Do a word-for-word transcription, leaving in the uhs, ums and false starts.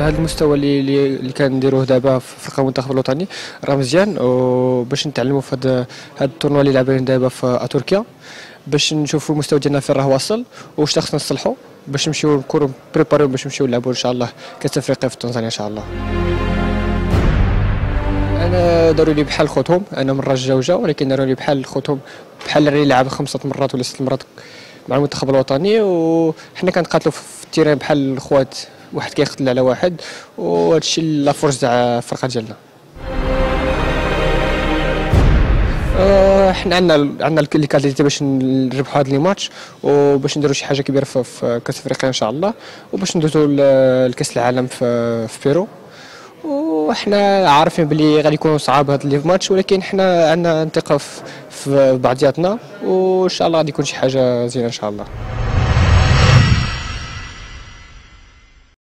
هذا المستوى اللي اللي كنديروه دابا في فرقه المنتخب الوطني راه مزيان، وباش نتعلموا في هذا هذا التورنوا اللي لعبين دابا في تركيا باش نشوفوا المستوى ديالنا فين راه واصل واش خصنا نصلحوا باش نمشيو نكونوا بريباريو باش نمشيو نلعبوا ان شاء الله كاس افريقيا في تنزانيا ان شاء الله. انا داروا لي بحال خوتهم، انا من راس جوجه ولكن داروا لي بحال خوتهم، بحال اللي لعب خمسه مرات ولا ست مرات مع المنتخب الوطني، وحنا كنتقاتلوا في التيران بحال الخوات، واحد كيقتل على واحد، وهذا الشيء لا فورس تاع الفرقه ديالنا. حنا عندنا عندنا لي كاليتي باش نربحوا هذا لي ماتش وباش نديروا شي حاجه كبيره في, في كاس افريقيا ان شاء الله، وباش ندوزوا لكاس العالم في, في بيرو. وحنا عارفين بلي غادي يكونوا صعاب هاد لي ماتش، ولكن حنا عندنا ثقه في بعضياتنا وان شاء الله غادي يكون شي حاجه زينه ان شاء الله.